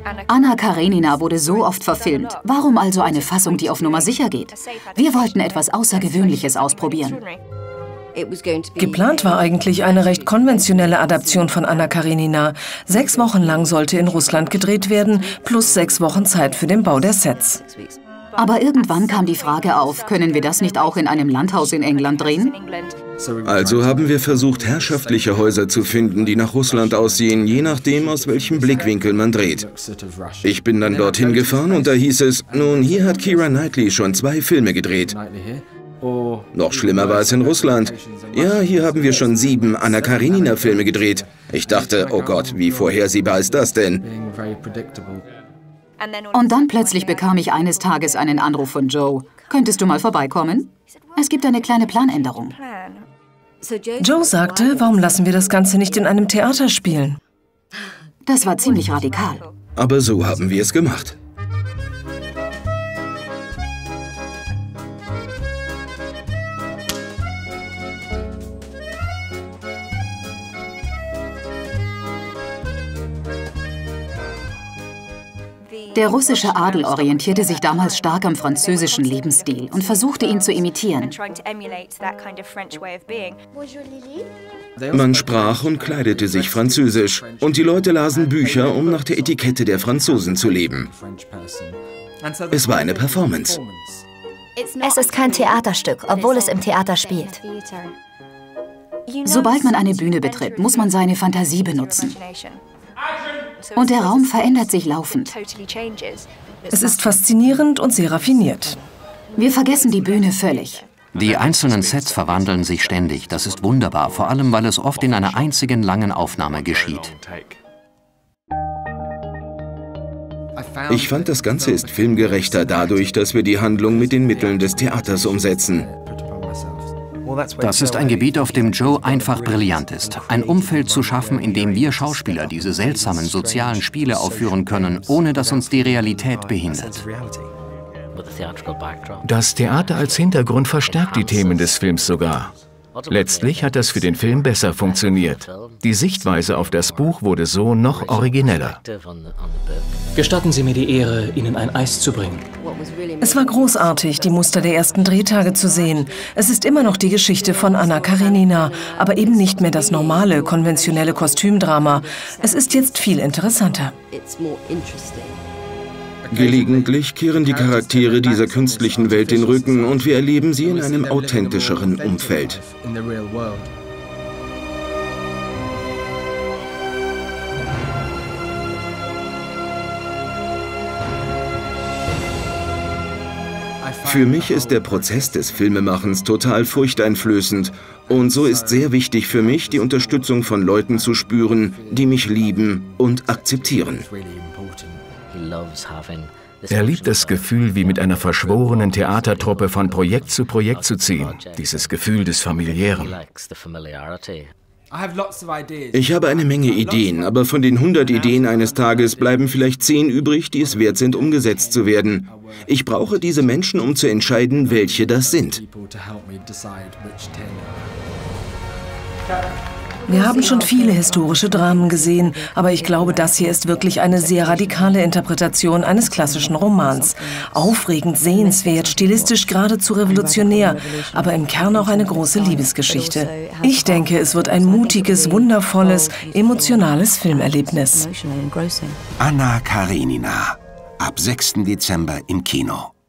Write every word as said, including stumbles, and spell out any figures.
Anna Karenina wurde so oft verfilmt. Warum also eine Fassung, die auf Nummer sicher geht? Wir wollten etwas Außergewöhnliches ausprobieren. Geplant war eigentlich eine recht konventionelle Adaption von Anna Karenina. Sechs Wochen lang sollte in Russland gedreht werden, plus sechs Wochen Zeit für den Bau der Sets. Aber irgendwann kam die Frage auf, können wir das nicht auch in einem Landhaus in England drehen? Also haben wir versucht, herrschaftliche Häuser zu finden, die nach Russland aussehen, je nachdem, aus welchem Blickwinkel man dreht. Ich bin dann dorthin gefahren und da hieß es, nun, hier hat Keira Knightley schon zwei Filme gedreht. Noch schlimmer war es in Russland. Ja, hier haben wir schon sieben Anna Karenina-Filme gedreht. Ich dachte, oh Gott, wie vorhersehbar ist das denn? Und dann plötzlich bekam ich eines Tages einen Anruf von Joe. Könntest du mal vorbeikommen? Es gibt eine kleine Planänderung. Joe sagte, warum lassen wir das Ganze nicht in einem Theater spielen? Das war ziemlich radikal. Aber so haben wir es gemacht. Der russische Adel orientierte sich damals stark am französischen Lebensstil und versuchte, ihn zu imitieren. Man sprach und kleidete sich französisch und die Leute lasen Bücher, um nach der Etikette der Franzosen zu leben. Es war eine Performance. Es ist kein Theaterstück, obwohl es im Theater spielt. Sobald man eine Bühne betritt, muss man seine Fantasie benutzen. Und der Raum verändert sich laufend. Es ist faszinierend und sehr raffiniert. Wir vergessen die Bühne völlig. Die einzelnen Sets verwandeln sich ständig. Das ist wunderbar, vor allem, weil es oft in einer einzigen langen Aufnahme geschieht. Ich fand, das Ganze ist filmgerechter dadurch, dass wir die Handlung mit den Mitteln des Theaters umsetzen. Das ist ein Gebiet, auf dem Joe einfach brillant ist. Ein Umfeld zu schaffen, in dem wir Schauspieler diese seltsamen sozialen Spiele aufführen können, ohne dass uns die Realität behindert. Das Theater als Hintergrund verstärkt die Themen des Films sogar. Letztlich hat das für den Film besser funktioniert. Die Sichtweise auf das Buch wurde so noch origineller. Gestatten Sie mir die Ehre, Ihnen ein Eis zu bringen. Es war großartig, die Muster der ersten Drehtage zu sehen. Es ist immer noch die Geschichte von Anna Karenina, aber eben nicht mehr das normale, konventionelle Kostümdrama. Es ist jetzt viel interessanter. Gelegentlich kehren die Charaktere dieser künstlichen Welt den Rücken und wir erleben sie in einem authentischeren Umfeld. Für mich ist der Prozess des Filmemachens total furchteinflößend und so ist sehr wichtig für mich, die Unterstützung von Leuten zu spüren, die mich lieben und akzeptieren. Er liebt das Gefühl, wie mit einer verschworenen Theatertruppe von Projekt zu Projekt zu ziehen. Dieses Gefühl des Familiären. Ich habe eine Menge Ideen, aber von den hundert Ideen eines Tages bleiben vielleicht zehn übrig, die es wert sind, umgesetzt zu werden. Ich brauche diese Menschen, um zu entscheiden, welche das sind. Wir haben schon viele historische Dramen gesehen, aber ich glaube, das hier ist wirklich eine sehr radikale Interpretation eines klassischen Romans. Aufregend, sehenswert, stilistisch geradezu revolutionär, aber im Kern auch eine große Liebesgeschichte. Ich denke, es wird ein mutiges, wundervolles, emotionales Filmerlebnis. Anna Karenina, ab sechsten Dezember im Kino.